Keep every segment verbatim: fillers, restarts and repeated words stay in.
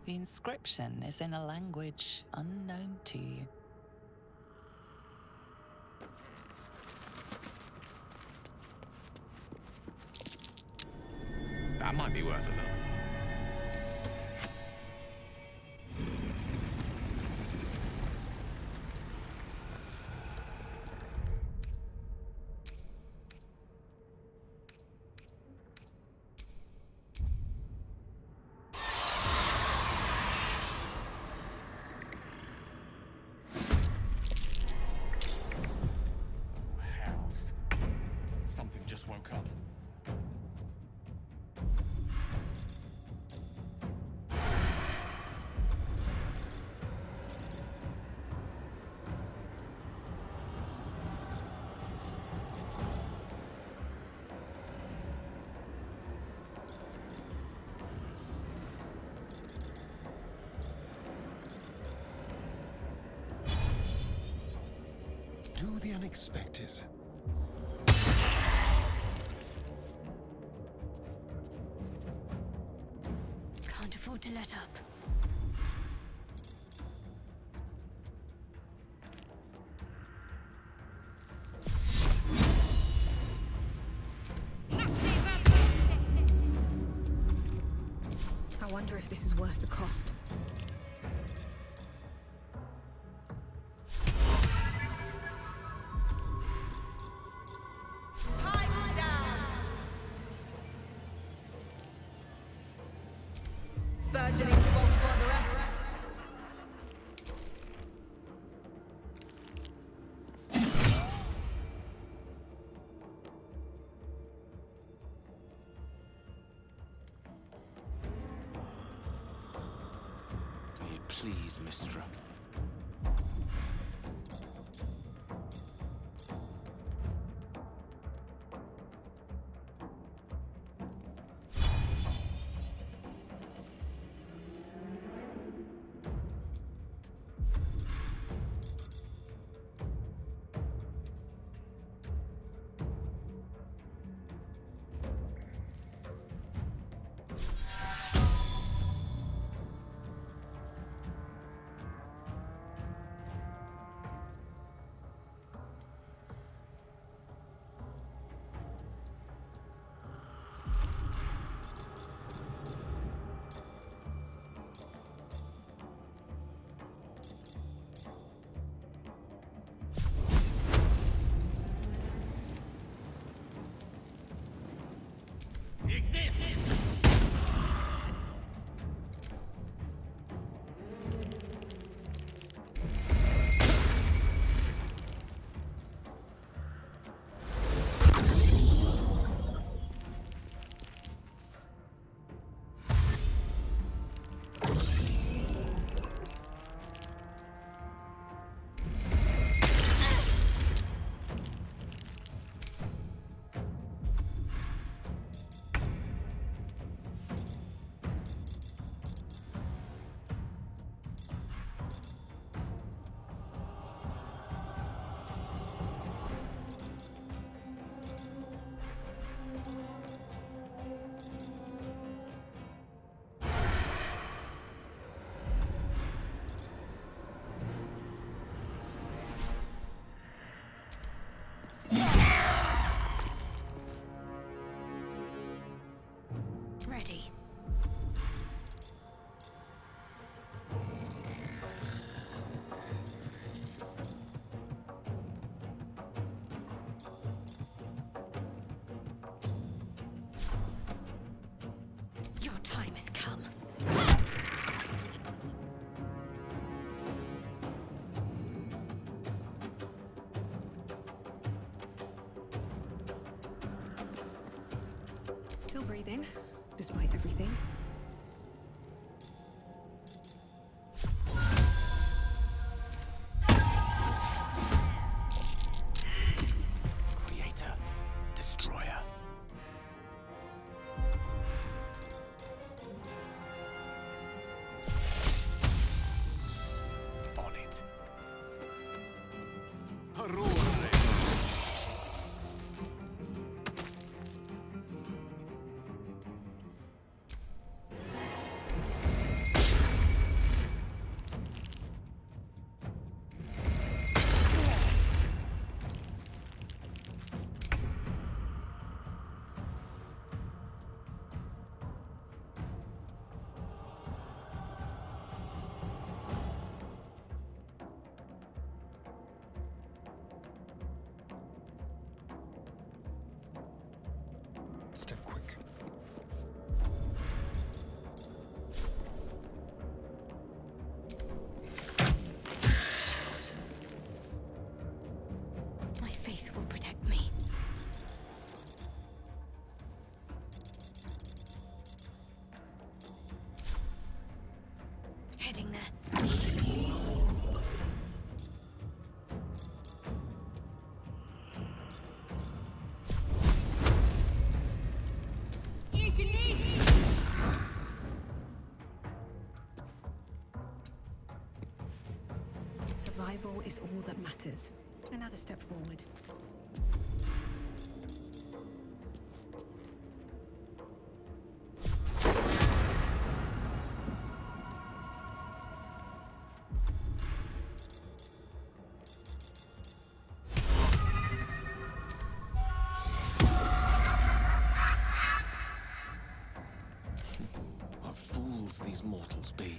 The inscription is in a language unknown to you. That might be worth a look. Do the unexpected. Can't afford to let up. I wonder if this is worth the cost. Please, Mistra. Ready. Your time has come. Still breathing, despite everything. Creator, destroyer. On it. Harure. Step quick. My faith will protect me. Heading there. Survival is all that matters. Another step forward. What fools these mortals be.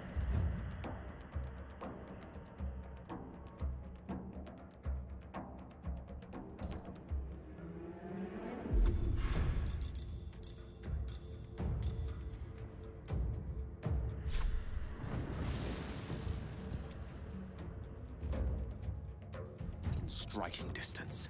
In striking distance.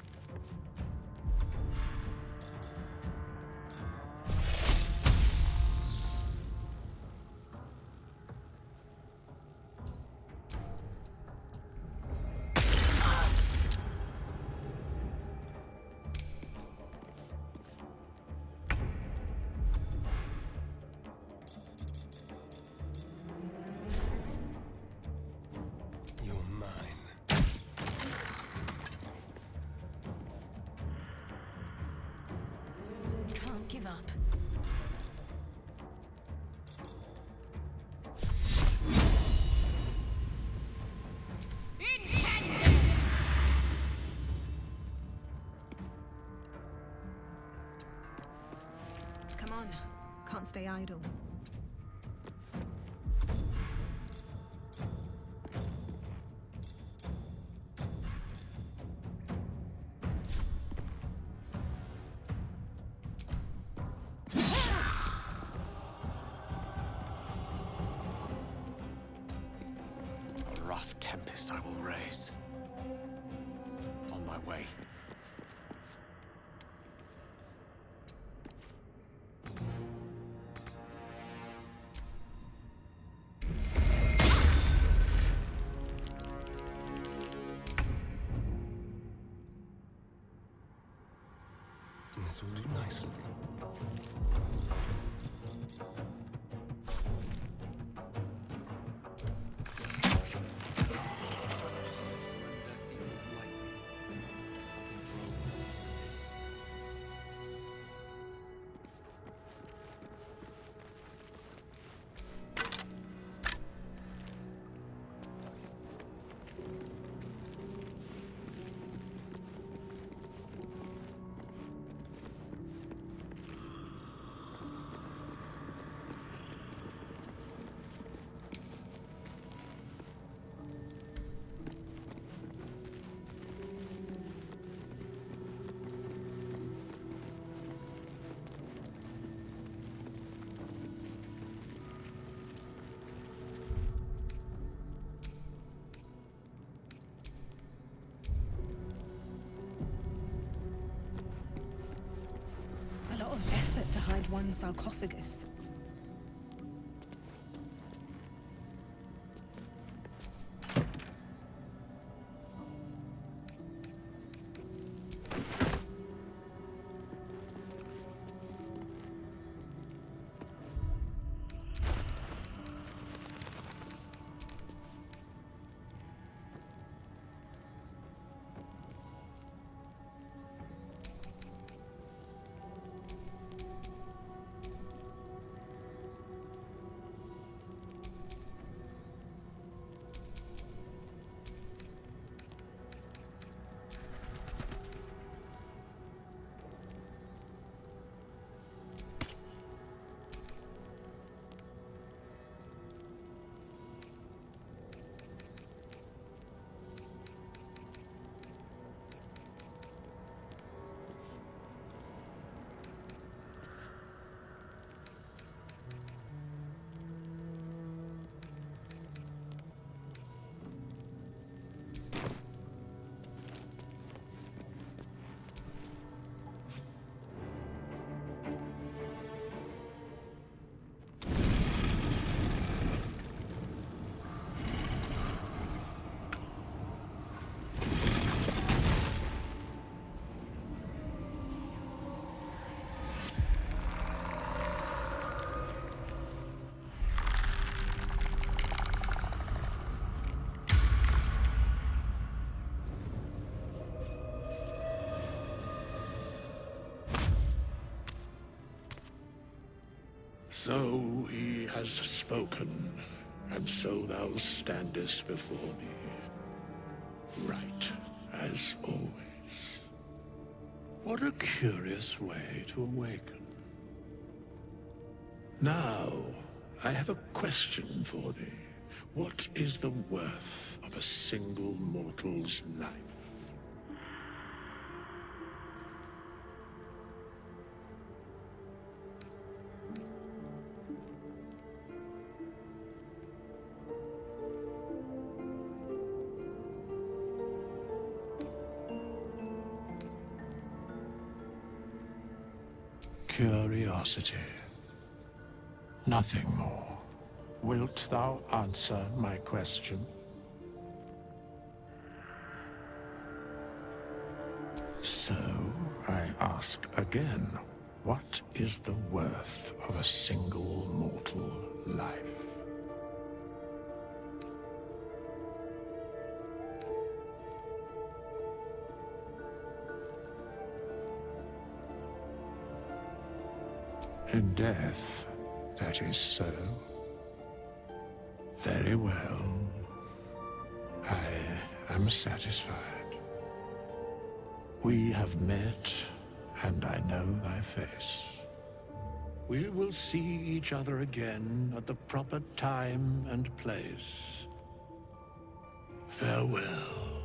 You're mine. Can't give up. Come on. Can't stay idle. A rough tempest I will raise. On my way. This will do nicely. A lot of effort to hide one sarcophagus. So he has spoken, and so thou standest before me. Right, as always. What a curious way to awaken. Now, I have a question for thee. What is the worth of a single mortal's life? Curiosity. Nothing more. Wilt thou answer my question? So, I ask again, what is the worth of a single mortal life? In death, that is so. Very well. I am satisfied. We have met, and I know thy face. We will see each other again at the proper time and place. Farewell.